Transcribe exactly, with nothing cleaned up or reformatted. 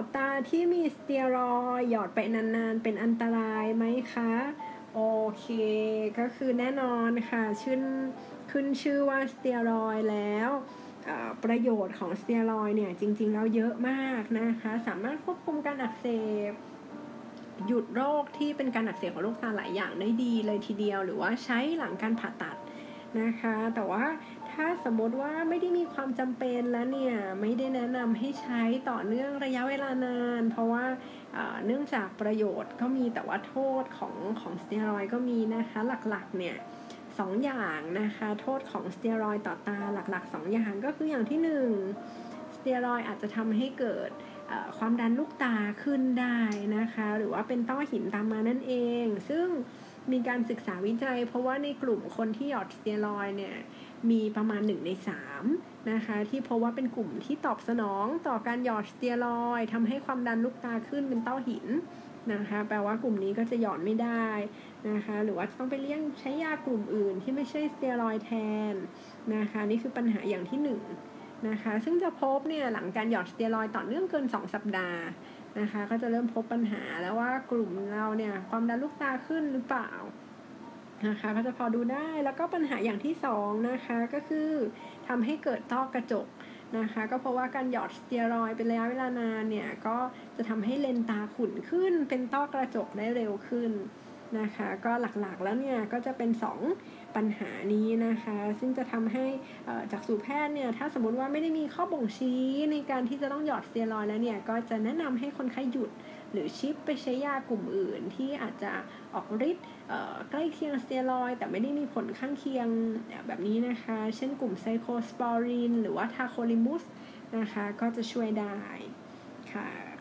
ดตาที่มีสเตียรอยด์หยอดไปนานๆเป็นอันตรายไหมคะโอเคก็คือแน่นอนค่ะชื่นขึ้นชื่อว่าสเตียรอยด์แล้วประโยชน์ของสเตียรอยด์เนี่ยจริงๆแล้วเยอะมากนะคะสามารถควบคุมการอักเสบหยุดโรคที่เป็นการอักเสบของลูกตาหลายอย่างได้ดีเลยทีเดียวหรือว่าใช้หลังการผ่าตัดนะคะแต่ว่าถ้าสมมติว่าไม่ได้มีความจำเป็นแล้วเนี่ยไม่ได้แนะนำให้ใช้ต่อเนื่องระยะเวลานานเพราะว่าเนื่องจากประโยชน์ก็มีแต่ว่าโทษของของสเตียรอยด์ก็มีนะคะหลักๆเนี่ยสองอย่างนะคะโทษของสเตียรอยด์ต่อตาหลักๆสองอย่างก็คืออย่างที่หนึ่งสเตียรอยด์อาจจะทำให้เกิดความดันลูกตาขึ้นได้นะคะหรือว่าเป็นต้อหินตามมานั่นเองซึ่งมีการศึกษาวิจัยเพราะว่าในกลุ่มคนที่หยอดสเตียรอยด์เนี่ยมีประมาณหนึ่งในสามนะคะที่พบว่าเป็นกลุ่มที่ตอบสนองต่อการหยอดสเตียรอยด์ทำให้ความดันลูกตาขึ้นเป็นต้อหินนะคะแปลว่ากลุ่มนี้ก็จะหยอดไม่ได้นะคะหรือว่าต้องไปเลี่ยงใช้ยากลุ่มอื่นที่ไม่ใช่สเตียรอยด์แทนนะคะนี่คือปัญหาอย่างที่หนึ่งนะคะซึ่งจะพบเนี่ยหลังการหยอดสเตียรอยด์ต่อเนื่องเกินสองสัปดาห์นะคะก็จะเริ่มพบปัญหาแล้วว่ากลุ่มเราเนี่ยความดันลูกตาขึ้นหรือเปล่านะคะก็จะพอดูได้แล้วก็ปัญหาอย่างที่สองนะคะก็คือทำให้เกิดต้อกระจกนะคะก็เพราะว่าการหยอดสเตียรอยด์เป็นระยะเวลานานเนี่ยก็จะทำให้เลนส์ตาขุ่นขึ้นเป็นต้อกระจกได้เร็วขึ้นนะคะก็หลักๆแล้วเนี่ยก็จะเป็นสองปัญหานี้นะคะซึ่งจะทำให้จากสู่แพทย์เนี่ยถ้าสมมติว่าไม่ได้มีข้อบ่งชี้ในการที่จะต้องหยอดสเตียรอยด์แล้วเนี่ยก็จะแนะนำให้คนไข้หยุดหรือชิปไปใช้ยากลุ่มอื่นที่อาจจะออกฤทธิ์ใกล้เคียงสเตียรอยด์แต่ไม่ได้มีผลข้างเคียงแบบนี้นะคะเช่นกลุ่มไซโคสปอรินหรือว่าทาโคลิมุสนะคะก็จะช่วยได้ค่ะ